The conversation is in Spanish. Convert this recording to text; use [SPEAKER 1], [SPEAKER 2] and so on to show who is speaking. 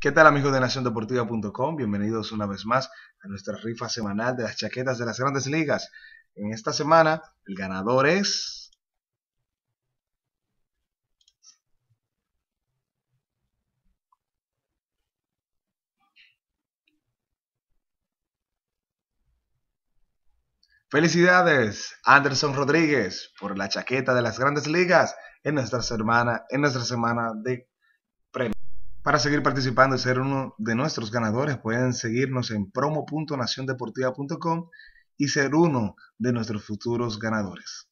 [SPEAKER 1] ¿Qué tal amigos de naciondeportiva.com? Bienvenidos una vez más a nuestra rifa semanal de las chaquetas de las grandes ligas. En esta semana el ganador es... ¡Felicidades! Anderson Rodríguez por la chaqueta de las grandes ligas en nuestra semana de premios. Para seguir participando y ser uno de nuestros ganadores pueden seguirnos en promo.naciondeportiva.com y ser uno de nuestros futuros ganadores.